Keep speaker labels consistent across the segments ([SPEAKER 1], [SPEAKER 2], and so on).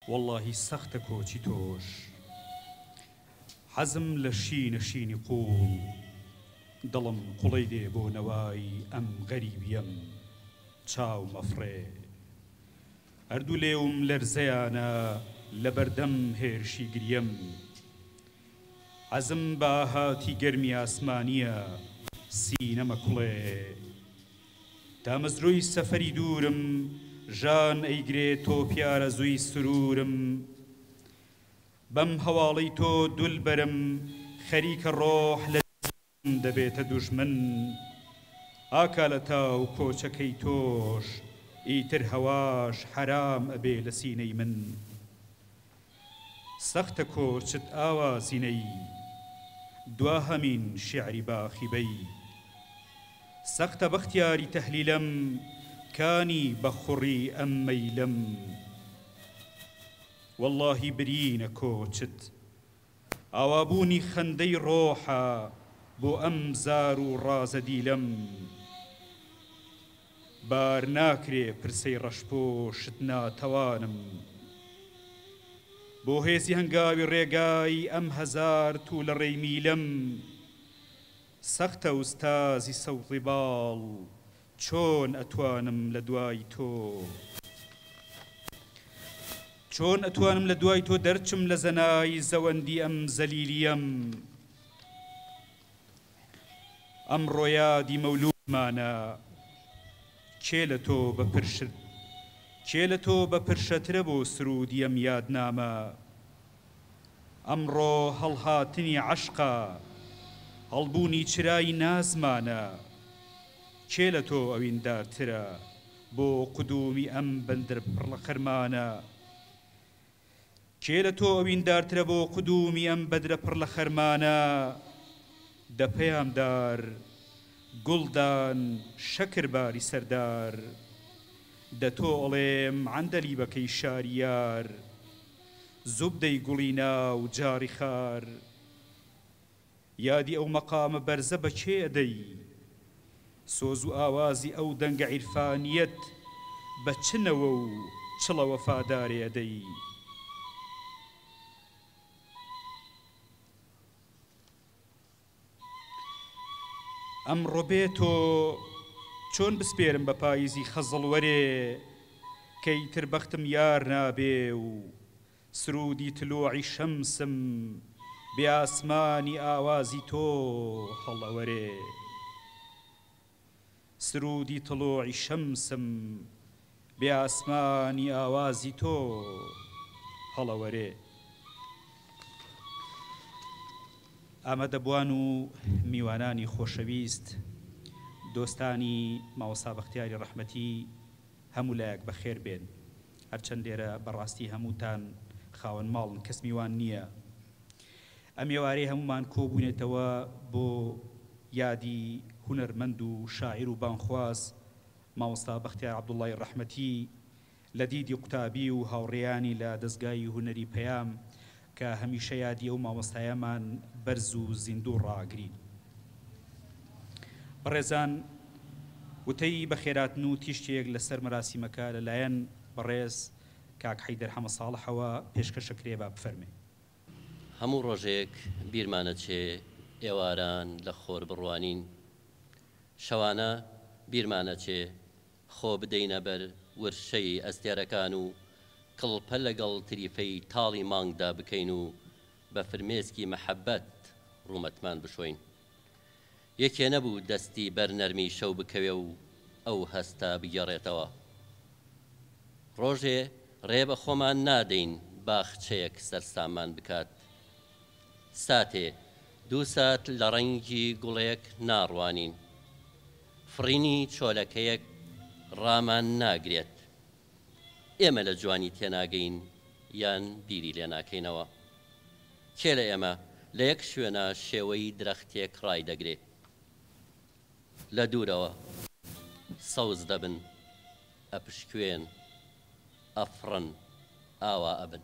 [SPEAKER 1] واللهی سەختە کۆچی تۆش حەزم لە شینە قوڵ دڵم قوڵەی دێ بۆ نەوای ئەم غەریبیم چاو مەفڕێ هەردوو لێوم لەرزەیانە لە بەردەم هێرشی گریم حەزم بە ئاهاتی گەرمی ئاسمانیە سینەمە کوڵێ تا مەزروی سەفەری دوورم ژان ئەیگرێ تۆ پیارە زووی سرورم بەم هەواڵەی تۆ دولبەرم خەریکە ڕۆح لە دەبێتە دوژمن ئاکا لە تاو کۆچەکەی تۆش ئیتر هەواش حرام ئەبێ لە سینەی من سەختە کۆچت ئاوازینەی دوا هەمین شیعری باخیبەی سەختە بەختیاری تەحلیلەم کانی بەخوڕی ئەم مەیلەم واللهی برینە کۆچت ئاوابوونی خەندەی ڕۆحە بۆ ئەم زار و ڕازە دیلەم بار ناکرێ پرسەی ڕەشپۆشت ناتەوانم بۆ هێزی هەنگاوی ڕێگای ئەم هەزار تو لە ڕێی میلەم سەختە ئوستازی سەوڵی باڵ چۆن ئەتوانم لە دوای تۆ چۆن ئەتوانم لە دوای تۆ دەرچم لە زەنای زەوەندی ئەم زەلیلیم ئەم ڕۆیادی مەولودمانە کێ لە تۆ بە پرشەترە بۆ سرودی ئەم یادنامە ئەمڕۆ هەڵهاتنی عەشقە هەڵبوونی چرای نازمانە کێ لە تۆ ئەویندارترە بۆ قودومی ئەم بەندر پڕ لە خەرمانە کێ لە تۆ ئەویندارترە بۆ قودومی ئەم بەدرە پڕ لە خەرمانە دە پەیامدار گوڵدان شەکرباری سەردار دە تۆ ئەڵێم عەندەلی بەکەی شاریار زوبدەی گوڵی ناو جاری خار یادی ئەو مەقامە بەرزە بە کێ ئەدەی سۆز و ئاوازی ئەو دەنگە عیرفانیەت بە چنەوە و چڵە وەفادارێ ئەدەی ئەمڕۆ بێتۆ چۆن بسپێرم بە پاییزی خەزڵوەرێ کەیتر بەختم یار نابێ و سرودی تلوعی شەمسم بێ ئاسمانی ئاوازی تۆ هەڵەوەرێ سرودی تلوعی شەمسم بێ ئاسمانی ئاوازی تۆ هەڵەوەرێ ئامادەبوان و میوانانی خۆشەویست دۆستانی ماوەسا بەختیاری ڕەحمەتی هەموو لایەک بەخێر بێن هەرچەند لێرە بەڕاستی هەمووتان خاوەن ماڵن کەس میوان نییە ئەم ێوارەی هەمومان کۆبوونێتەوە بۆ یادی هونەرمەند و شاعیر و بانخواز ماوەستا بەختیار عەبدوڵڵای ڕەحمەتی لە دیدی قوتابی و هاوڕێیانی لە دەستگای هونەری پەیام کە هەمیشە یادی ئەو مامۆستایەمان بەرز و زیندوو ڕاگرین بەڕێزان وتەی بەخێراتن و تیشتێک لەسەر مەراسیمەکە لەلایەن بەڕێز کاک حەیدەر حەمە ساڵحەوە پێشکەشەکرێ با بفەرمێ
[SPEAKER 2] هەموو ڕۆژێک بیرمانە چێ ئێواران لە خۆر بڕوانین شەوانە بیرمانە چێ خۆ بدەینە بەر ورشەی ئەستێرەکان و کڵپە لەگەڵ تریفەی تاڵی مانگدا بکەین و بە فرمێسکی مەحەبەت ڕوومەتمان بشۆین یەکێ نەبوو دەستی بەرنەرمی شەو بکەوێ و ئەو هەستا بگەڕێتەوە ڕۆژێ ڕێ بە خۆمان نادەین باخچەیەک سەرسامان بکات ساتێ دوو سات لە ڕەنگی گوڵەیەک ناڕوانین فڕینی چۆلەکەیەک ڕامان ناگرێت ئێمە لە جوانی تێناگەین یان بیری لێ ناکەینەوە کێ لە ئێمە لە یەک شوێنە شێوەی درەختێک ڕای دەگرێت لە دوورەوە سەوز دەبن ئەپشکوێن ئەفڕن ئاوا ئەبن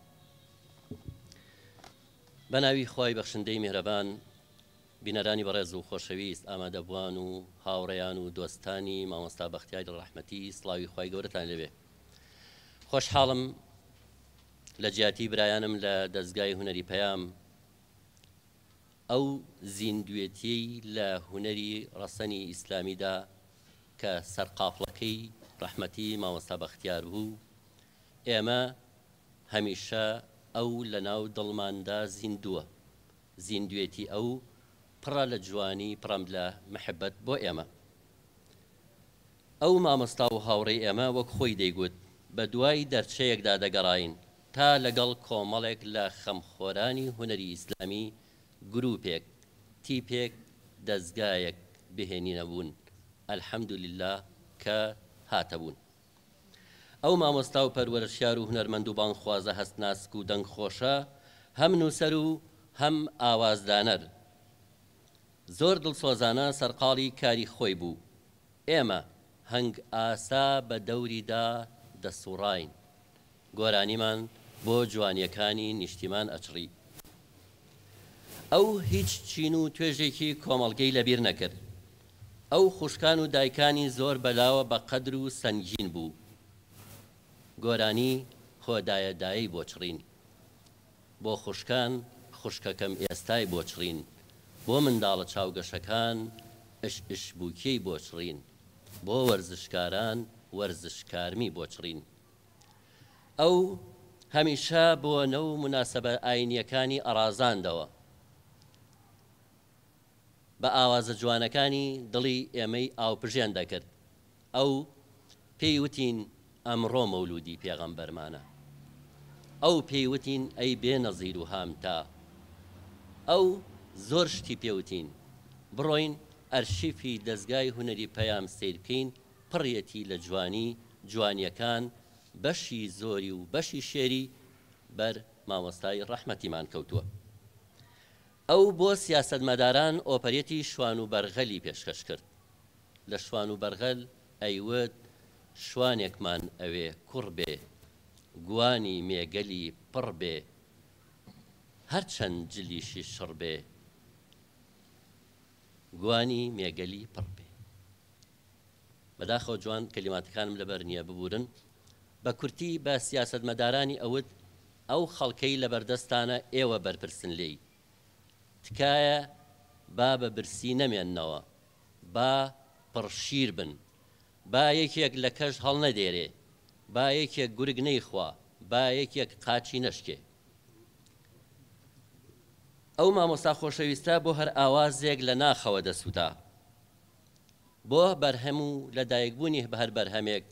[SPEAKER 2] بە ناوی خوای بەخشندەی میهرەبان بینەرانی بەڕێز و خۆشەویست ئامادەبوان و هاوڕێیان و دۆستانی مامۆستا بەختیاری ڕەحمەتی سڵاوی خوای گەورەتان لەبێ خۆشحاڵم لە جیاتی برایانم لە دەستگای هونەری پەیام ئەو زیندوێتی لە هونەری ڕەسەنی ئیسلامیدا کە سەرقاپڵەکەی ڕەحمەتی مامۆستا بەختیار بوو، ئێمە هەمیشە ئەو لە ناو دڵماندا زیندووە، زیندوێتی ئەو پڕە لە جوانی پڕەم لە محبەت بۆ ئێمە. ئەو مامۆستا و هاوڕێی ئێمە وەک خۆی دەیگوت بە دوای دەرچەیەکدا دەگەڕاین تا لەگەڵ کۆمەڵێک لە خەمخۆرانی هونەری ئیسلامی گروپێک تیپێک دەستگایەک بهێنینەبوون، ئەلحەمدولله کە هاتەبوون. ئەو مامۆستا و پەروەرشیار و هونەرمەند و بانخوازە هەستناسک و دەنگخۆشە، هەم نووسەر و هەم ئاوازدانەر، زۆر دڵسۆزانە سەرقاڵی کاری خۆی بوو. ئێمە هەنگ ئاسا بە دەوریدا دەسوڕاین، گۆرانیمان بۆ جوانیەکانی نیشتیمان ئەچڕی. ئەو هیچ چین و توێژێکی کۆمەڵگەی لەبیر نەکرد. ئەو خوشکان و دایکانی زۆر بەلاوە بە قەدر و سەنگین بوو. گۆرانی خۆدایەدایی بۆ چڕین، بۆ خوشکان خوشکەکەم ئێستای بۆ چڕین، بۆ منداڵە چاوگەشەکان ئش بووکەی بۆ چڕین، بۆ وەرزشکاران وەرزشکارمی بۆ چڕین. ئەو هەمیشە بۆ نەو مناسەبە ئاینیەکانی ئەڕازاندەوە، بە ئاوازە جوانەکانی دڵی ئێمەی ئاوپژێن دەکرد. ئەو پێی وتین ئەمڕۆ مەولودی پێغەمبەرمانە، ئەو پێی وتین ئەی بێنەزیر و هامتا، ئەو زۆر شتی پێوتین بڕۆین ئەرشیفی دەستگای هونەری پەیام سیر بکەین، پڕیەتی لە جوانیەکان بەشی زۆری و بەشی شێری بەر مامۆستای ڕەحمەتیمان کەوتووە. ئەو بۆ سیاسەتمەداران ئۆپەرێتی شوان و بەرغەلی پێشکەش کرد. لە شوان و بەرغەل ئەیوت شوانێکمان ئەوێ کوڕ بێ، گوانی مێگەلی پڕ بێ، هەرچەند جلیشی شڕ بێ، گوانی مێگەلی پڕ بێ. بەداخەوە جوان کەلیماتەکانم لەبەر نییە ببورن. بە کورتی بە سیاسەتمەدارانی ئەوت ئەو خەڵکەی لە بەردەستانە ئێوە بەرپرسن لێی، تکایە با بە برسی نەمێننەوە، با پڕشیر بن، با یەکێک لە کەش هەڵ نەدێرێ، با یەکێک گورگ نەیخوا، با یەکێک قاچی نەشکێ. ئەو مامۆستا خۆشەویستە بۆ هەر ئاوازێک لە ناخەوە دەسووتا، بۆ بەرهەم و لە دایکبوونی بە هەر بەرهەمێک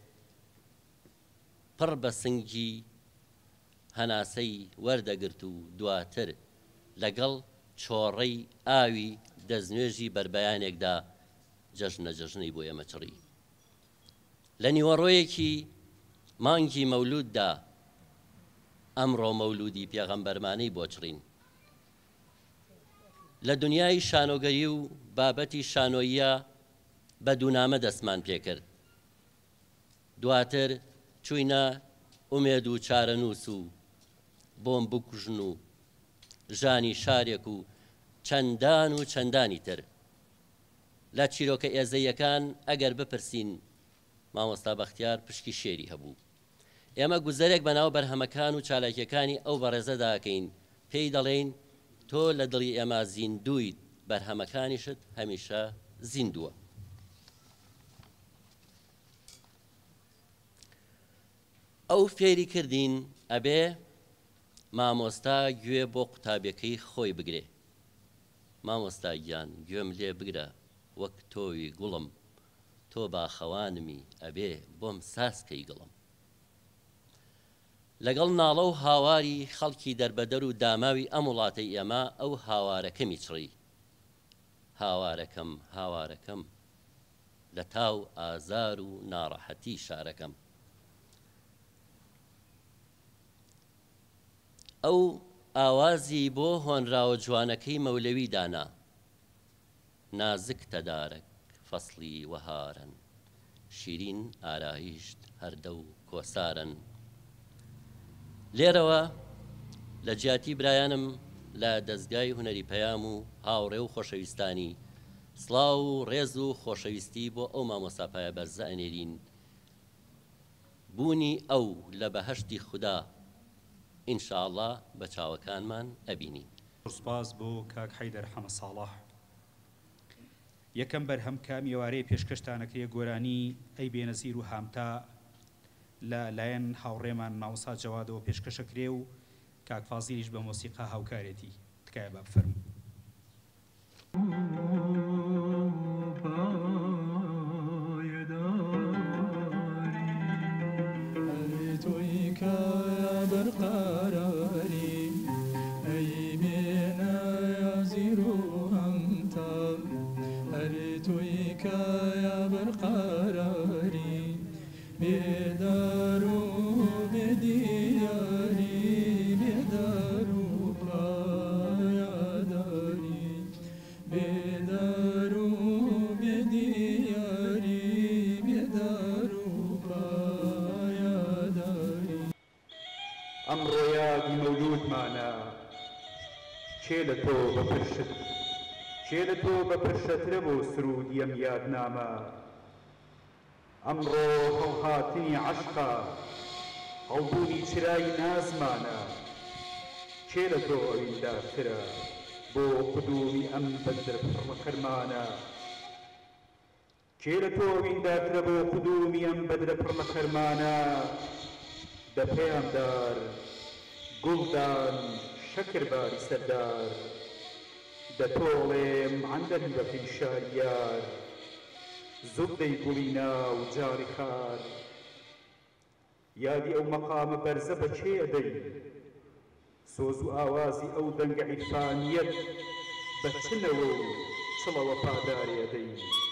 [SPEAKER 2] پڕ بە سنگی هەناسەی وەردەگرت و دواتر لەگەڵ چۆڕەی ئاوی دەستنوێژی بەربەیانێکدا جەژنەی بۆ ئێمە چڕی. لە نیوەڕۆیەکی مانگی مەولوددا ئەمڕۆ مەولودی پێغەمبەرمانەی بۆ چڕین. لە دنیای شانۆگەری و بابەتی شانۆیە بە دوونامە دەستمان پێکرد. دواتر چووینە ئومێد و چارەنووس و بۆم بکوژن و ژانی شارێک و چەندانی تر. لە چیرۆکە ئێزەیەکان ئەگەر بپرسین مامۆستا بەختیار پشکی شێری هەبوو. ئێمە گوزەرێک بەناو بەرهەمەکان و چالاکیەکانی ئەو بەڕێزەداکەین، پێی دەڵێن تۆ لە دڵی ئێمە زیندوویت، بەرهەمەکانیشت هەمیشە زیندووە. ئەو فێری کردین ئەبێ مامۆستا گوێ بۆ قوتابەکەی خۆی بگرێ. مامۆستا گیان گوێم لێ بگرە وەک تۆوی گوڵم، تۆ باخەوانمی ئەبێ بۆم ساسکەی گڵم. لەگەڵ ناڵە و هاواری خەڵکی دەربەدەر و داماوی ئەم وڵاتەی ئێمە ئەو هاوارەکەمی چڕی. هاوارەکەم لە تاو ئازار و ناڕەحەتی شارەکەم. ئەو ئاوازی بۆ هۆنراوە جوانەکەی مەولەوی دانا، نازک تەدارک فەسڵی وەهارن، شیرین ئارایشت هەردە و کۆسارن. لێرەوە لە جیاتی برایانم لە دەستگای هونەری پەیام و هاوڕێ و خۆشەویستانی سڵاو و ڕێز و خۆشەویستی بۆ ئەو مامۆستا پایە بەرزە ئەنێرین. بوونی ئەو لە بەهەشتی خودا ئینشاءڵڵا بە چاوەکانمان ئەبینین.
[SPEAKER 1] سوپاس بۆ کاک حەیدەر حەمە ساڵح. یەکەم بەرهەم کام ئێوارەیە پێشکەشتانەکەیە گۆرانی ئەی بێنەزیر و هامتا لە لایەن هاوڕێمان مامۆستا جەوادەوە پێشکەشەکرێ و کاک فازیلیش بە مۆسیقا هاوکارێتی تکایە با بفەرموو.
[SPEAKER 3] ئەمڕۆ یادی مەولودمانە چێ لە تۆ بەپرشەترە بۆ سرودی ئەم یادنامە. ئەمڕۆ هەڵهاتنی عەشقە هەڵبوونی چرای نازمانە. چێ لە تۆ ئەویندارترە بۆ قودومی ئەم بەدرە پڕمەخەرمانە. چێ لە تۆ ئەویندارترە بۆ قودومی ئەم بەدرە پڕمەخەرمانە. دە پێیاندار گوڵدان شەکر باری سەردار دەتۆڵێم عەندەری بە پیشاریار زوڵدەی گوڵی ناو جاری خار. یادی ئەو مەقامە بەرزە بە چێ ئەدەی سۆز و ئاوازی ئەو دەنگە عیرفانیەت بە چنەوە و چڵەوە پاداری ئەدەی.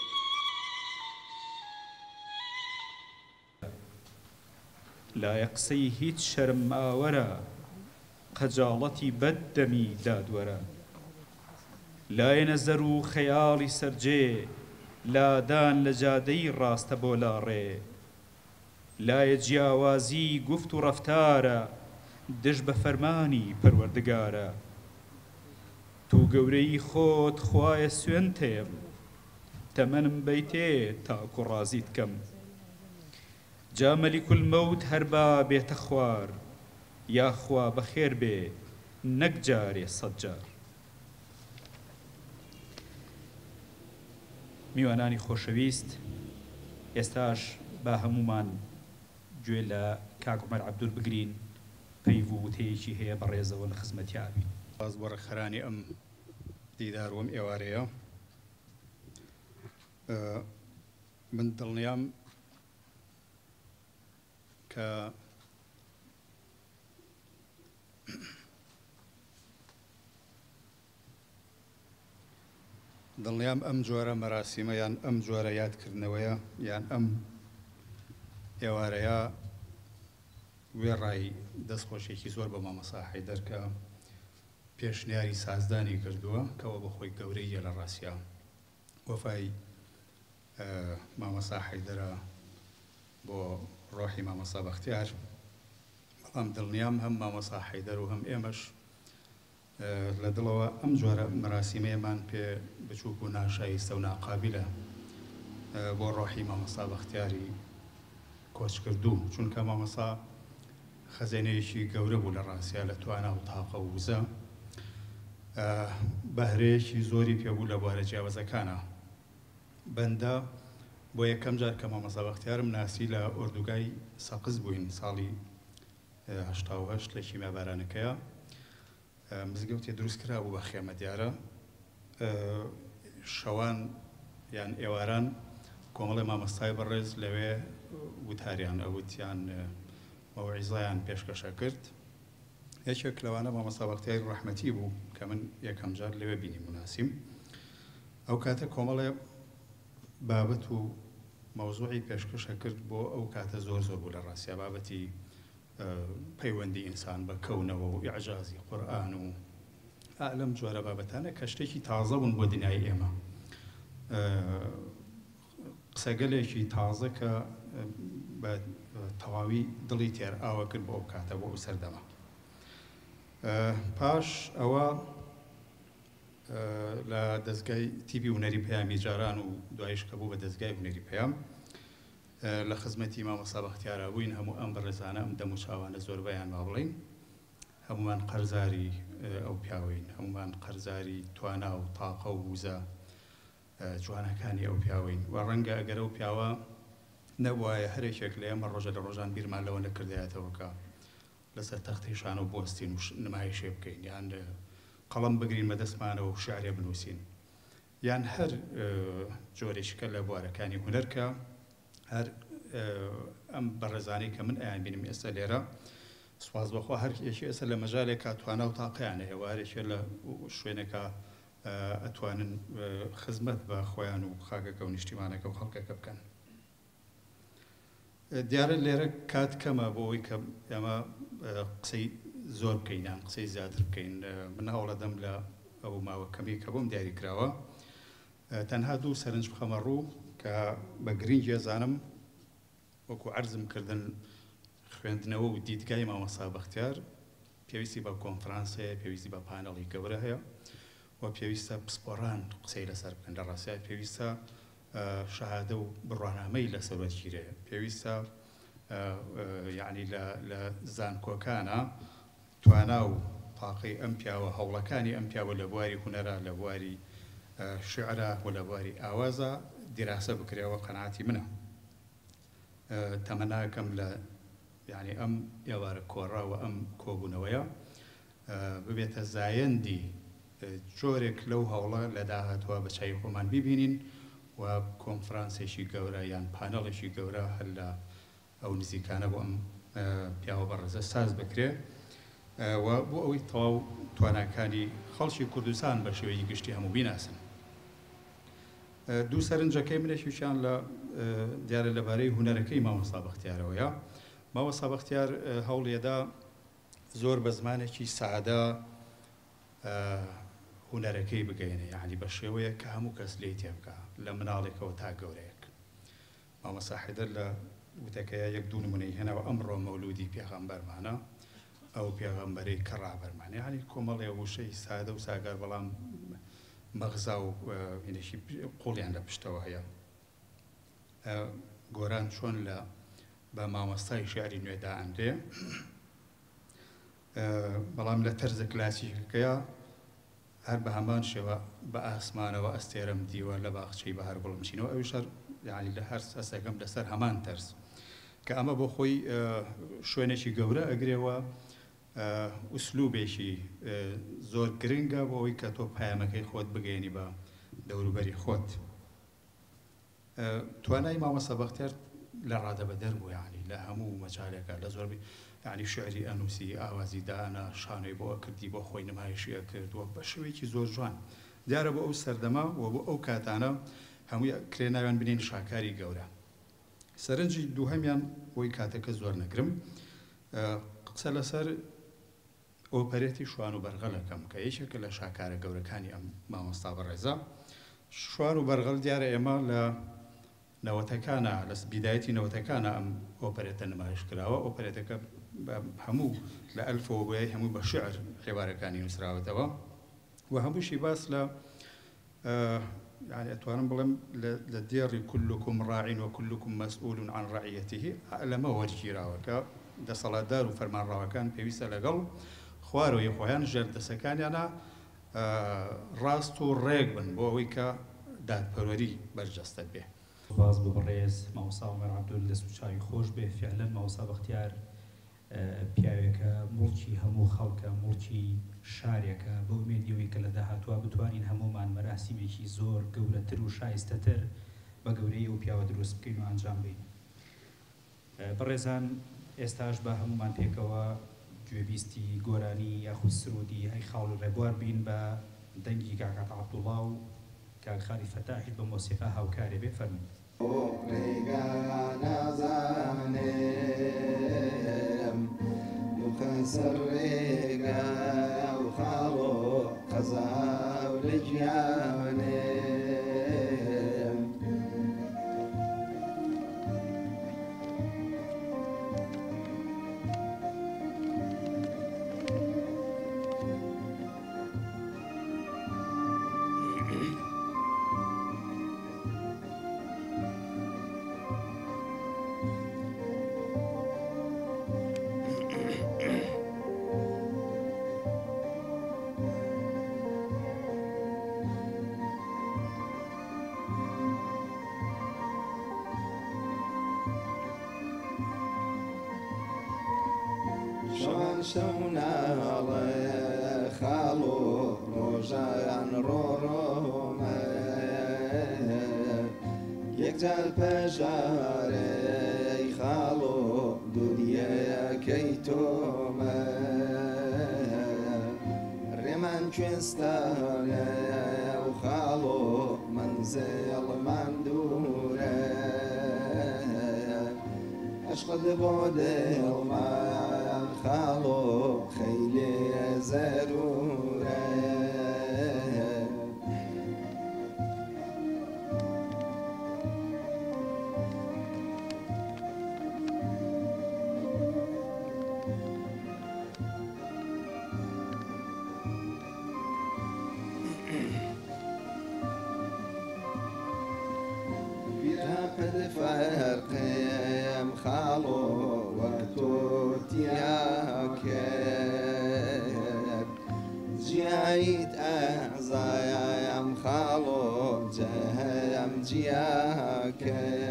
[SPEAKER 1] لایە قسەی هیچ شەرم ئاوەرە قەجاڵەتی بەددەمی دادوەرە. لایە نەزەر و خەیاڵی سەرجێ لادان لە جادەی ڕاستە بۆ لاڕێ. لایە جیاوازی گوفت و ڕەفتارە دژ بە فەرمانی پەروەردگارە. تو گەورەی خۆت خوایە سوێن تێم تەمەنم بەیتێ تاکو ڕازیت کەم. جا مەلیک المەوت هەربا بێتە خوار یاخوا بەخێر بێ نەک جارێ سەد جار. میوانانی خۆشەویست، ئێستاش با هەمومان گوێ لە کاک عومەر عەبدول بگرین پەیڤ و وتەیەکی هەیە بەڕێزەوە لە خزمەتیابین.
[SPEAKER 4] باز بۆ ڕێکخەرانی ئەم دیدار وەم ئێوارەیە من دڵنیام کە دڵنیام ئەم جۆرە مەراسیمە یان ئەم جۆرە یادکردنەوەیە یان ئەم ئێوارەیە وێڕای دەستخۆشێکی زۆر بە مامۆستا حەیدەر کە پێشنیاری سازدانی کردووە کەەوە بە خۆی گەورەیە لە ڕاستیە. وەفای مامۆستا حەیدەرە بۆ ڕۆحی مامۆستا بەختیار، بەڵام دڵنیام هەم مامۆستا حەیدەر و هەم ئێمەش لە دڵەوە ئەم جۆرە مەراسیمەیەمان پێ بچووک و ناشایستە و ناقابلە بۆ ڕۆحی مامۆستا بەختیاری کۆچ کردوو، چونکە مامۆستا خەزانەیەکی گەورە بوو لە ڕاستیە لە توانە و تاقە و وزە، بەهرەیەکی زۆری پێبوو لە بوارە جیاوازەکانە. بەندە بۆ یەکەم جار کە مامۆستا بەختیارم ناسی لە ئۆردوگای سەقز بووین ساڵی 1970 لە شیمە بارانەکەیە. مزگەوتێ دروست کرا بوو بە خێمە دیارە، شەوان یان ئێواران کۆمەڵی مامۆستای بەڕێز لەوێ وتاریان ئەوتیان مەوعیزەیان پێشکەشە کرد. یەکێک لەوانە مامۆستا بەختیاری ڕەحمەتی بوو کە من یەکەم جار لەوێ بینی مناسیم. ئەو کاتە کۆمەڵێ بابەت و مەوزوعی پێشکەشە کرد بۆ ئەو کاتە زۆر زۆر بوو لە ڕاستیە، بابەتی پەیوەندی ئینسان بە کەونەوە و ئیعجازی قورئان و لەم جۆرە بابەتانە کە شتێکی تازە بوون بۆ دنیای ئێمە، قسەگەلێکی تازە کە بە تەواوی دڵی تێر ئاوە کرد بۆ ئەو کاتە بۆ ئەو سەردەما. پاش ئەوە لە دەستگای تیبی هونەری پەیامی جاران و دوایش کە بوو بە دەستگای هونەری پەیام لە خزمەتی مامۆستا بەختیارە بووین. هەموو ئەم بەڕێزانە ئەم دەم و چاوانە زۆربەیان با بڵین هەمومان قەرزاری ئەو پیاوین، هەمومان قەرزاری توانا و تاقە و وزە جوانەکانی ئەو پیاوین و ڕەنگە ئەگەر ئەو پیاوە نەبوایە هەرێکێک لە ئێمە ڕۆژە لە ڕۆژان بیرمان لەوە نەکردایەتەوەکە لەسەر تەختەیشان و بۆستین و نمایشێ بکەین یان قەڵەم بگرین بە دەستمانەوە و شعرێ بنووسین یان هەر جۆرێکە لە بوارەکانی هونەرکە هەر ئەم بەڕێزانەی کە من ئەیان بینم ئێستا لێرە سواز بەخوا هەر یەکی ئێستا لە مەجالێکا توانە و تاقییانە هێوارێکێ لە شوێنێکە ئەتوانن خزمەت بە خۆیان و خاکەکە و نیشتیمانەکە و خەڵکەکە بکەن. دیارە لێرە کات کەمە بۆ ئەوەی کە ئێمە قسەی زۆر بکەین یان قسەی زیاتر بکەین. من هەوڵەدەم لە ئەو ماوە کەمی کە بۆم دیاری کراوە تەنها دوو سەرنج بخەمە ڕوو کە بە گرنگ ێزانم وەکو عەرزم کردن خوێندنەوە و دیدگای مامۆستا بەختیار پێویستی بە کۆنفرانسەیە، پێویستی بە پانەڵی گەورە هەیە و پێویستە پسپۆڕان قسەی لەسەر بکەن. لە ڕاستیای پێویستە شەهادە و بڕوانامەی لەسەر وەرگیرێ، پێویستە یعنی لە زانکۆکانە توانا و تاقی ئەم پیاوە هەوڵەکانی ئەم پیاوە لە بواری هونەرە، لە بواری شعرە و لە بواری ئاوازە دیراسە بکرێەوە قەناعەتی منە. تەمەناکەم لە یعنی ئەم ئێوارە کۆڕا و ئەم کۆبوونەوەیە ببێتە زایەندی جۆرێک لەو هەوڵە لە داهاتوە بە چای خۆمان ببینین و کۆنفرانسێکی گەورە یان پانەڵێکی گەورە هەر لە ئەو نزیکانە بۆ ئەم پیاوە بەڕێزە ساز بکرێ و بۆ ئەوەی تەواو تواناکانی خەڵکی کوردستان بە شێوەیەکی گشتی هەموو بیناسن. دوو سەرنجەکەی منێکیشیان لە دیارە لەبارەی هونەرەکەی مامۆستا بەختیارەوەیە. مامۆستا بەختیار هەوڵێدا زۆر بە زمانێکی سادە هونەرەکەی بگەینە، یعنی بە شێوەیە کە هەموو کەس لێی تێبکە لە مناڵێکەوە تا گەورەیەک. مامۆستا حەیدەر لە وتەکەیە یەک دوو نمونەی هێناوە ئەمڕۆ مەولودی پێغەمبەرمانە، ئەو پێغەمبەرەی کە ڕابەرمانە، یعنی کۆمەڵێ وشەی سادە و ساگار بەڵام مەغزا و قوڵیان لە پشتەوە هەیە. گۆران چۆن لە بە مامۆستای شیعری نوێدا ئەندێ بەڵام لە تەرزە کلاسیکەکەیە هەر بە هەمان شێوە بە ئاسمانەوە ئەستێرەم دیوە لە باخچەی بەهار گوڵم چینەوە ئەوی شەر یعنی لە هەر ئەسەکەم لەسەر هەمان تەرز کە ئەمە بۆ خۆی شوێنێکی گەورە ئەگرێەوە ئوسلوبێکی زۆر گرنگە بۆ ئەوەی کە تۆ پایامەکەی خۆت بگەێنی بە دەوروبەری خۆت. توانای مامۆستا بەختیار لە ڕادەبەدەر بوو، یعنی لە هەموو مەجالێکە لە زۆربەی یعنی شعری ئەنووسی، ئاوازی دانا، شانۆی بۆ کردی بۆ خۆی نمایشی کردووە بە شێوەیەکی زۆر جوان. دیارە بۆ ئەو سەردەما و بۆ ئەو کاتانە هەمووی کرێناویان بنین شاکاری گەورە. سەرنجی دووهەمیان بۆی کاتەکە زۆر نەگرم قسە لەسەر ئۆپەرێتی شوان و بەرغەلەکەم کە یەکێکە لە شاکارە گەورەکانی ئەم مامۆستا بەڕێزە. شوان و بەرغەل دیارە ئێمە لە نەوەتەکانە لە بیدایەتی نەوەتەکانە ئەم ئۆپەرێتە نمایش کراوە. ئۆپەرێتەکە هەموو لە ئەلفەوە بۆیە هەمووی بە شعر حێوارەکانی نووسراوەتەوە و هەمووشی باس لە يعني أتوانم بلم لدير كلكم راع وكلكم مسؤول عن رعيته لما ورجيراوك ده صلاة دار وفرمان راوكان بيويسا لقل خوارو يخوان جرد سكان أنا راستو ريقبن بوويكا داد بروري برجست به
[SPEAKER 1] باز ببرز مامۆستا عومەر عەبدول دەستوچاوی خۆش بێ. فعلا مامۆستا بەختیار پیاوێکە مڵکی هەموو خەڵکە، مڵکی شارێکە، بە ئومێدیەوەی کە لە داهاتوە بتوانین هەمومان مەراسیمێکی زۆر گەورەتر و شایستەتر بە گەورەی ئەو پیاوە دروست بکەین و ئەنجام بدەین. بەڕێزان ئێستاش بە هەمومان پێکەوە گوێبیستی گۆرانی یاخود سرودی هەی خاڵ ڕێبوار بین بە دەنگی کاکات عەبدوڵڵا و کاک خالی فەتاحی بە مۆسیقا هاوکارێ بێ. فەرمووی.
[SPEAKER 5] سرقا وخالو قزا ولجياني شوناڵێ خاڵ و ڕۆژایان ڕۆڕۆمە یەکجار پەژارەی خاڵ و دووریەکەی تۆمە ڕێمان کوێستانە و خاڵ و منزڵمان دوورە عشقت بۆ دڵمان خاڵ و خەیلێ زەرورە فرقم خالو وتوتياك جايت أعزايم خالو جهم جياك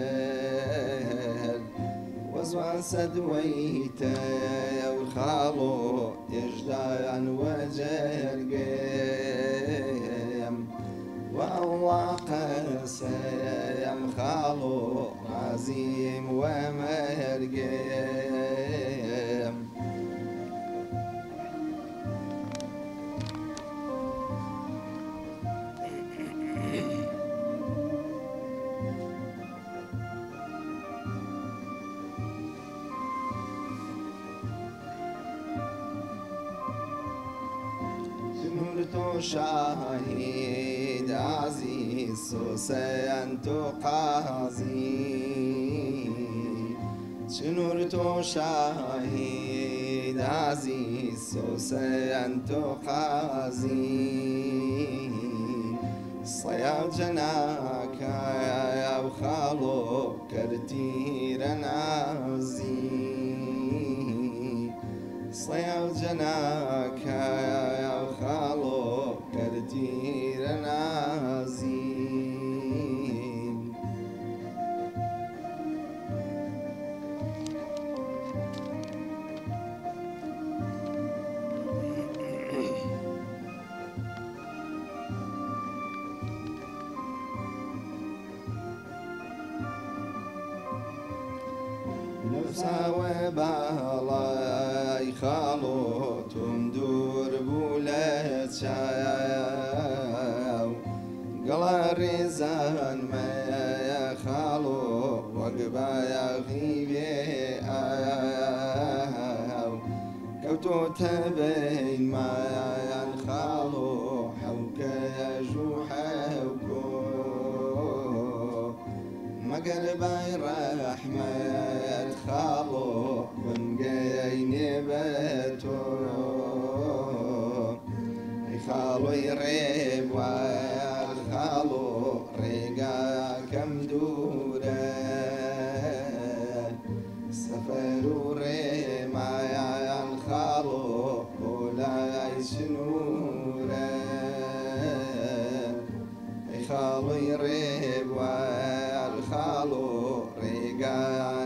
[SPEAKER 5] وزوان سدويت يا الخالو يجدان وجرقم والله قسم خالو عظيم ومرقم زمرتو شاهد عزيز سوسنتو قاضي شنورتو شاهد عزيز سوسنتو قاضي صياد جناك يا وخالو كرتير نازي صياد جناك يا وخالو كرتير نازي نفسا وبالاي خالو تندور بولت شاو قلا رزان ما يا خالو وقبا يا غيبي او كوتو تبين ما يا خالو حوك يا جوحوكو مقرباي رحمة الخالو ونقيني بيتو خالو يريب والخالو ريقا كم دورة سفر وريما يا الخالو ولا يسنورة خالو يريب والخالو ريقا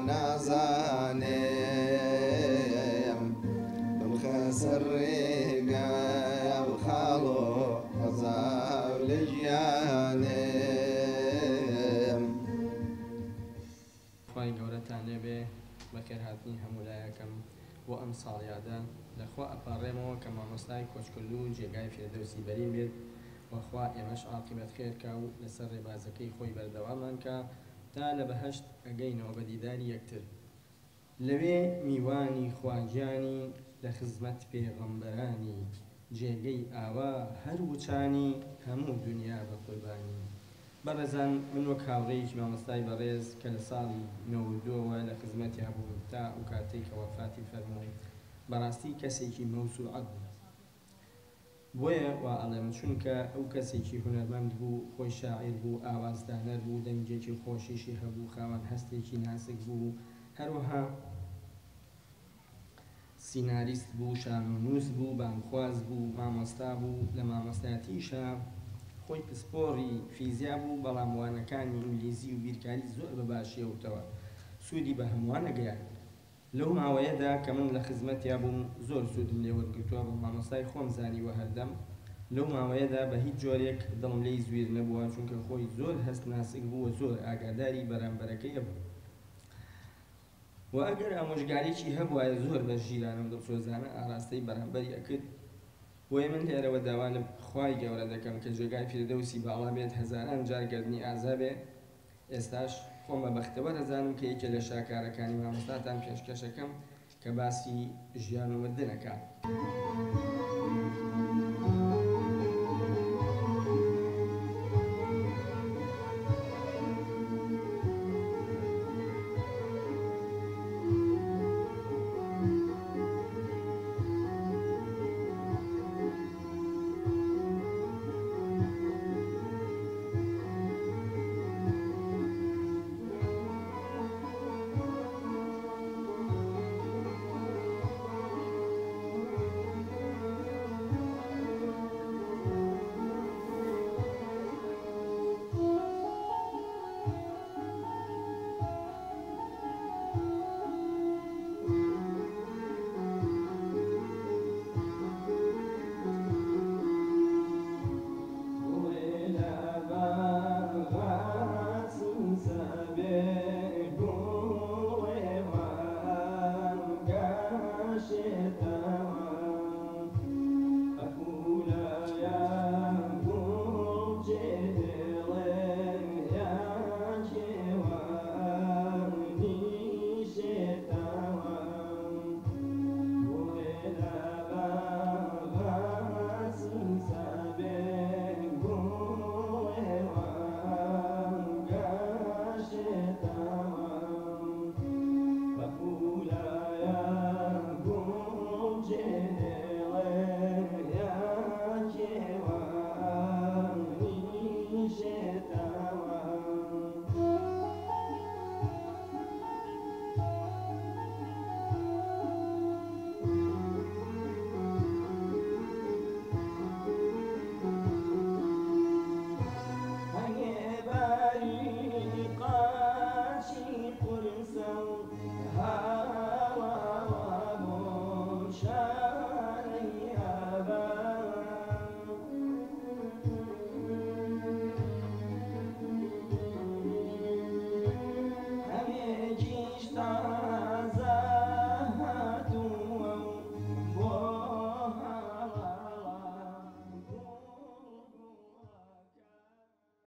[SPEAKER 5] نازانيم بالخسر ريقا الخالو خزاو لجيانيم
[SPEAKER 6] خواهی گەورەتان لێبێ بەکەرهاتنی هەمولایەکەم بۆ ئەم ساڵیادا لەخوا ئەپارڕێمەوە کە مامۆستای کۆچکردو و جێگای فێردەوسی بەرین بێت وەخوا ئێمەش عاقبەت خێرکە و لەسەر ڕێبازەکەی خۆی بەردەوامان کە تا لە بەهەشت ئەگەینەوە بە دیداری یەکتر لەوێ میوانی خواگیانی لە خزمەت پێغەمبەرانی جێگەی ئاوا هەر وچانی هەموو دنیا بە قوربانی بەڕێزان من وەک هاوڕێیش مامۆستای بەڕێز کە لە ساڵی 92ەوە لە خزمەتی هەبوو تا ئەو کاتێک کە وەفاتی فەرمووی بەڕاستی کەسێکی مەوسوعەت بوو بۆیە وا ئەڵێم چونکە ئەو کەسێکی هونەرمەند بوو خۆی شاعیر بوو ئاوازدانەر بوو دەنگێکی خۆشیشی هەبوو خاوەن هەستێکی ناسک بوو هەروەها سیناریست بوو شانونووس بوو بانخواز بوو مامۆستا بوو لە مامۆستایەتیشە خۆی پسپۆڕی فیزیا بوو بەڵام وانەکانی ئینگلیزی و بیرکاری زۆر بە باشیەوتەوە سوودی بە هەمووان نەگەیان لەو ماوەیەدا کە من لە خزمەتیا بووم زۆر سوودم لێ وەرگرتووە بە مامۆستای خۆم زانیوە هەردەم لەو ماوەیەدا بە هیچ جۆرێک دڵم لێی زویر نەبووە چونکە خۆی زۆر هەست ناسک بووە زۆر ئاگاداری بەرامبەرەکەی هەبوو و ئەگەر ئامۆژگارێکی هەبووە زۆر بە ژیرانم دڵسۆزانە ئاراستەی بەرامبەری ئەکرد بۆیە من لێرەوە داوا لە خوای گەورە دەکەم کە جێگای فیردەوسی باڵا بێت هەزاران جار گەردنی ئازا بێ ئێستاش خۆم بە بەختەوەر دەزانم کە یەکێ لە شاکارەکانی مامۆستاتان پێشکەشەکەم کە باسی ژیان و مردنەکە.